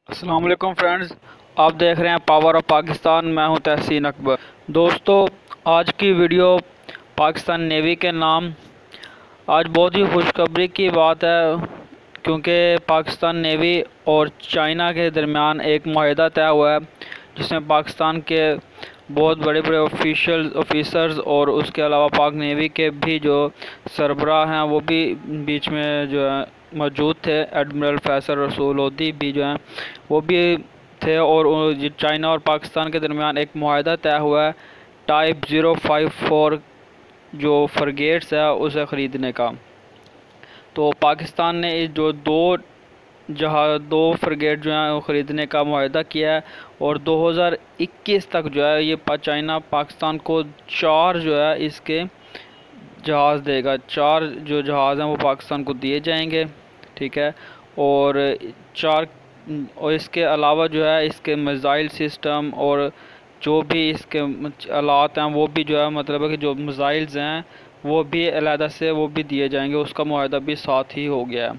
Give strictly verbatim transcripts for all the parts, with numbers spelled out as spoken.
अस्सलाम वालेकुम फ्रेंड्स, आप देख रहे हैं पावर ऑफ पाकिस्तान। मैं हूं तहसीन अकबर। दोस्तों, आज की वीडियो पाकिस्तान नेवी के नाम। आज बहुत ही खुशखबरी की बात है, क्योंकि पाकिस्तान नेवी और चाइना के दरमियान एक माहिदा तय हुआ है, जिसमें पाकिस्तान के बहुत बड़े बड़े ऑफिशियल ऑफिसर्स और उसके अलावा पाक नेवी के भी जो सरबराह हैं वो भी बीच में जो है मौजूद थे। एडमिरल फैसल रसूल लोधी भी जो हैं वो भी थे, और चाइना और पाकिस्तान के दरमियान एक माहिदा तय हुआ है टाइप ज़ीरो फाइव फोर जो फ्रगेट्स है उसे ख़रीदने का। तो पाकिस्तान ने इस जो दो जहाँ दो फ्रगेट जो है वो ख़रीदने का मुआहदा किया है, और दो हज़ार इक्कीस तक जो है ये चाइना पाकिस्तान को चार जो है इसके जहाज़ देगा। चार जो जहाज़ हैं वो पाकिस्तान को दिए जाएंगे, ठीक है। और चार और इसके अलावा जो है इसके मिसाइल सिस्टम और जो भी इसके आलात हैं वो भी जो है मतलब है कि जो मिसाइल्स हैं वो भी अलहदा से वो भी दिए जाएंगे। उसका मुआहदा भी साथ ही हो गया है,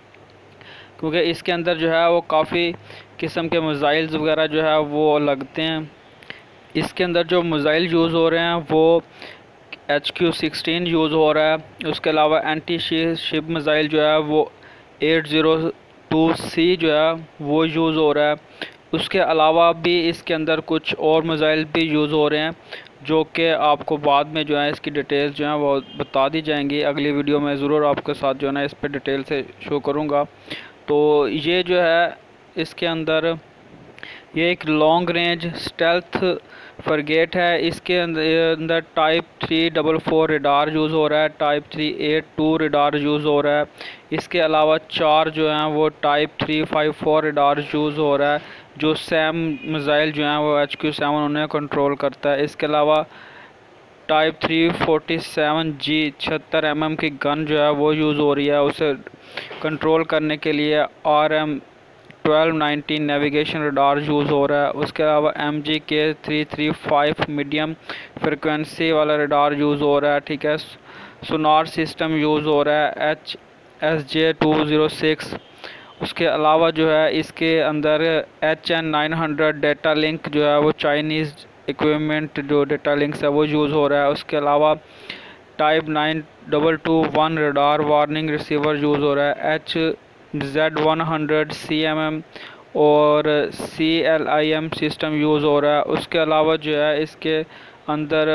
क्योंकि इसके अंदर जो है वो काफ़ी किस्म के मिसाइल्स वगैरह जो है वो लगते हैं। इसके अंदर जो मिसाइल यूज़ हो रहे हैं वो एच क्यू सिक्सटीन यूज़ हो रहा है। उसके अलावा एंटी शिप मिसाइल जो है वो एट ज़ीरो टू सी जो है वो यूज़ हो रहा है। उसके अलावा भी इसके अंदर कुछ और मिसाइल भी यूज़ हो रहे हैं, जो कि आपको बाद में जो है इसकी डिटेल्स जो है वो बता दी जाएंगी। अगली वीडियो में ज़रूर आपके साथ जो है ना इस पर डिटेल से शो करूँगा। तो ये जो है इसके अंदर ये एक लॉन्ग रेंज स्टेल्थ फ्रगेट है। इसके अंदर type three double four radar use हो रहा है, type three eight two radar use हो रहा है। इसके अलावा चार जो हैं वो type three five four radar use हो रहा है, जो सैम मिसाइल जो हैं वो एच क्यू सेवन उन्हें कंट्रोल करता है। इसके अलावा type three forty seven G छिहत्तर एम एम की गन जो है वो यूज़ हो रही है। उसे कंट्रोल करने के लिए R M twelve nineteen navigation radar use हो रहा है। उसके अलावा M G K three three five medium frequency वाला रडार यूज़ हो रहा है, ठीक है। सोनार सिस्टम यूज़ हो रहा है H S J two zero six. उसके अलावा जो है इसके अंदर H N nine hundred data link जो है वो चाइनीज़ इक्विपमेंट जो डेटा लिंक्स है वो यूज़ हो रहा है। उसके अलावा type nine double two one radar warning receiver use हो रहा है। H Z one hundred C M M और C L I M system use हो रहा है। उसके अलावा जो है इसके अंदर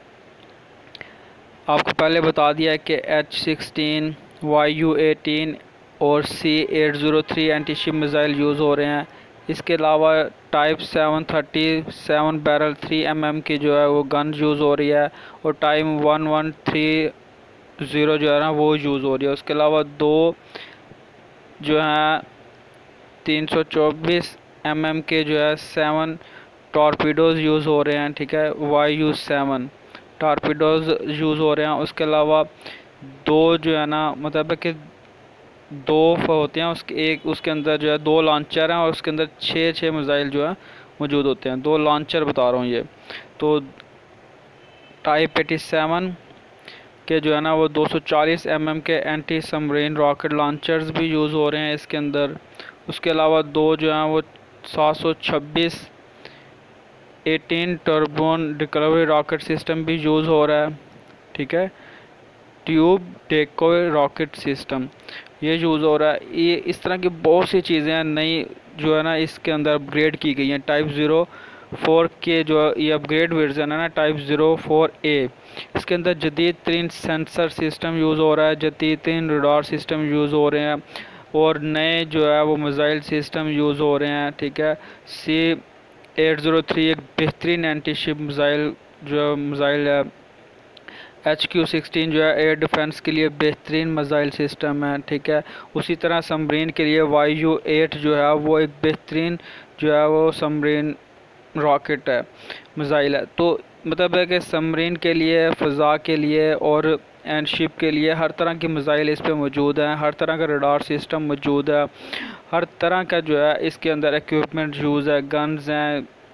आपको पहले बता दिया है कि H sixteen Y U eighteen और C eight zero three anti ship missile use हो रहे हैं। इसके अलावा type seven thirty seven barrel three M M की जो है वो गन यूज़ हो रही है, और type one one three zero जो है ना वो यूज़ हो रही है। उसके अलावा दो जो है तीन सौ चौबीस एम एम के जो है सेवन टॉर्पीडोज़ यूज़ हो रहे हैं, ठीक है। Y U seven torpedoes use हो रहे हैं। उसके अलावा दो जो है ना मतलब है कि दो होते हैं उसके एक उसके अंदर जो है दो लॉन्चर हैं, और उसके अंदर छः छः मिसाइल जो है मौजूद होते हैं। दो लॉन्चर बता रहा हूँ ये। तो टाइप एटी सेवन के जो है ना वो दो सौ चालीस एम एम के एंटी सबमरीन रॉकेट लॉन्चर्स भी यूज़ हो रहे हैं इसके अंदर। उसके अलावा दो जो हैं वो सात सौ छब्बीस eighteen turbine recovery rocket system भी यूज़ हो रहा है, ठीक है। ट्यूब डेकोय रॉकेट सिस्टम ये यूज़ हो रहा है। ये इस तरह की बहुत सी चीज़ें नई जो है ना इसके अंदर अपग्रेड की गई हैं। टाइप ज़ीरो फोर के जो ये अपग्रेड वर्जन है ना टाइप ज़ीरो फोर ए, इसके अंदर जदीद तरीन सेंसर सिस्टम यूज़ हो रहा है, जदीद तरीन रडार सिस्टम यूज़ हो रहे हैं, और नए जो है वो मिसाइल सिस्टम यूज़ हो रहे हैं, ठीक है। सी एट ज़ीरो थ्री एक बेहतरीन एंटी शिप मिसाइल जो मिसाइल है। एच क्यू सिक्सटीन जो है एयर डिफेंस के लिए बेहतरीन मिसाइल सिस्टम है, ठीक है। उसी तरह सबमरीन के लिए वाई यू एट जो है वो एक बेहतरीन जो है वो सबमरीन रॉकेट है मिसाइल है। तो मतलब है कि सबमरीन के लिए, फ़ज़ा के लिए और एंड शिप के लिए हर तरह की मिसाइल इस पे मौजूद हैं, हर तरह का रडार सिस्टम मौजूद है, हर तरह का जो है इसके अंदर इक्विपमेंट यूज़ है, गन्स हैं,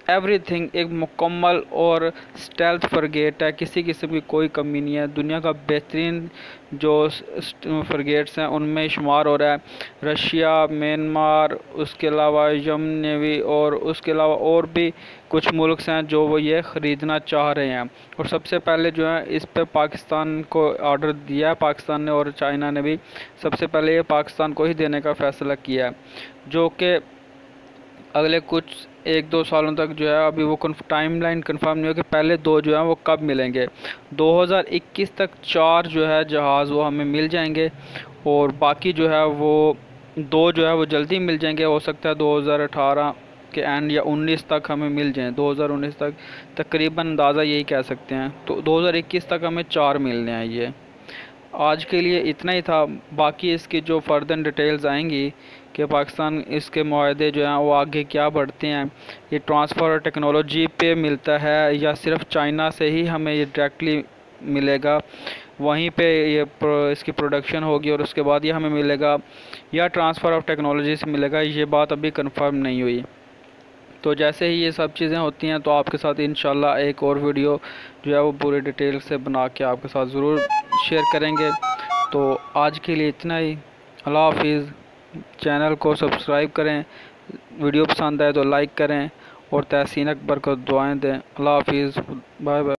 एवरीथिंग एक मुकम्मल और स्टेल्थ फ्रगेट है, किसी किस्म की कोई कमी नहीं है। दुनिया का बेहतरीन जो फ्रगेट्स हैं उनमें शुमार हो रहा है। रशिया, म्यांमार, उसके अलावा यमन नेवी और उसके अलावा और भी कुछ मुल्क हैं जो वो ये ख़रीदना चाह रहे हैं। और सबसे पहले जो है इस पे पाकिस्तान को ऑर्डर दिया है, पाकिस्तान ने और चाइना ने भी सबसे पहले ये पाकिस्तान को ही देने का फ़ैसला किया है, जो कि अगले कुछ एक दो सालों तक जो है, अभी वो टाइम लाइन कन्फर्म नहीं हो कि पहले दो जो है वो कब मिलेंगे। दो हज़ार इक्कीस तक चार जो है जहाज़ वो हमें मिल जाएंगे और बाकी जो है वो दो जो है वो जल्दी मिल जाएंगे। हो सकता है दो हज़ार अठारह के एंड या उन्नीस तक हमें मिल जाएं, दो हज़ार उन्नीस तक तकरीबन अंदाज़ा यही कह सकते हैं। तो दो हज़ार इक्कीस तक हमें चार मिलने हैं। ये आज के लिए इतना ही था। बाकी इसकी जो फर्दर डिटेल्स आएंगी कि पाकिस्तान इसके मुआहदे जो हैं वो आगे क्या बढ़ते हैं, ये ट्रांसफ़र टेक्नोलॉजी पे मिलता है या सिर्फ चाइना से ही हमें ये डायरेक्टली मिलेगा, वहीं पे ये प्रो, इसकी प्रोडक्शन होगी और उसके बाद ये हमें मिलेगा, या ट्रांसफ़र ऑफ टेक्नोलॉजी से मिलेगा, ये बात अभी कंफर्म नहीं हुई। तो जैसे ही ये सब चीज़ें होती हैं तो आपके साथ इंशाल्लाह एक और वीडियो जो है वो पूरे डिटेल से बना के आपके साथ ज़रूर शेयर करेंगे। तो आज के लिए इतना ही। अल्लाह हाफिज़। चैनल को सब्सक्राइब करें, वीडियो पसंद आए तो लाइक करें और तहसीन अकबर को दुआएं दें। अल्लाह हाफिज़। Bye bye.